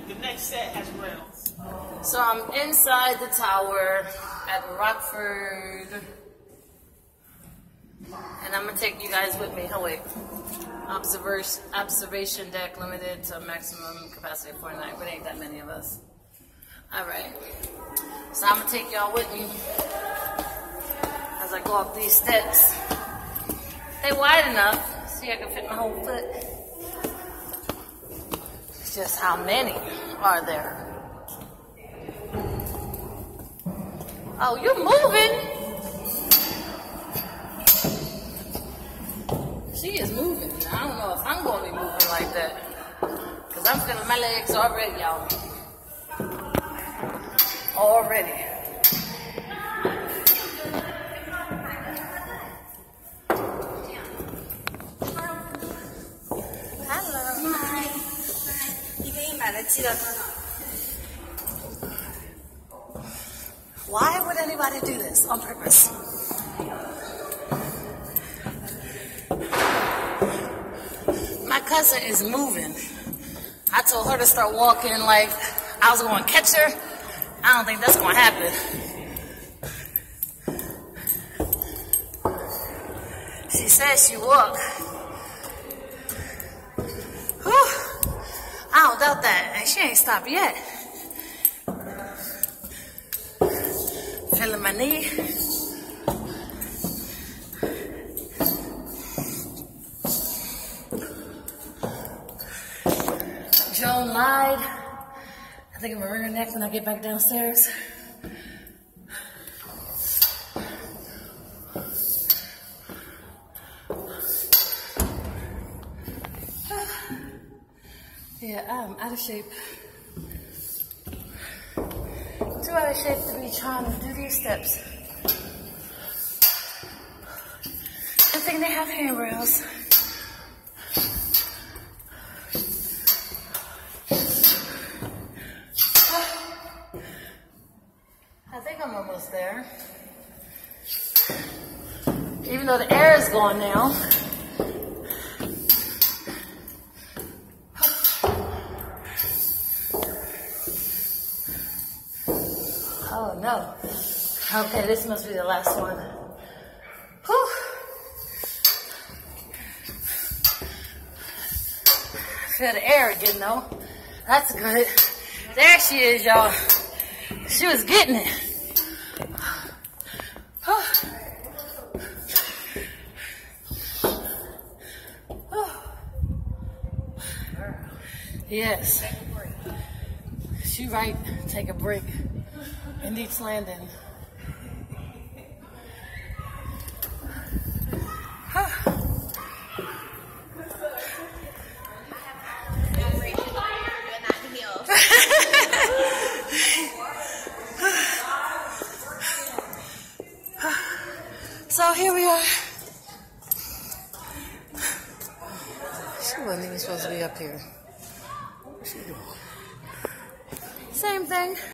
The next set has rails. So I'm inside the tower at Rockford. And I'm going to take you guys with me. Oh, wait. Observation deck limited to maximum capacity of 49. But ain't that many of us. Alright. So I'm going to take y'all with me as I go up these steps. They wide enough. See, I can fit my whole foot. It's just how many are there? Oh, you're moving. She is moving. I don't know if I'm going to be moving like that. Because I'm feeling my legs already, y'all. Already. Why would anybody do this on purpose? My cousin is moving. I told her to start walking like I was going to catch her. I don't think that's going to happen. She said she walked. Whew. I don't doubt that. And she ain't stopped yet. Feeling my knee. Joan lied. I think I'm gonna wring her neck when I get back downstairs. Yeah, I'm out of shape. Too out of shape to be trying to do these steps. I think they have handrails. I think I'm almost there. Even though the air is gone now. Oh no. Okay, this must be the last one. Whew. Feel the air again though. That's good. There she is, y'all. She was getting it. Yes. She right. Take a break in each landing. So here we are. She wasn't even supposed to be up here. Same thing.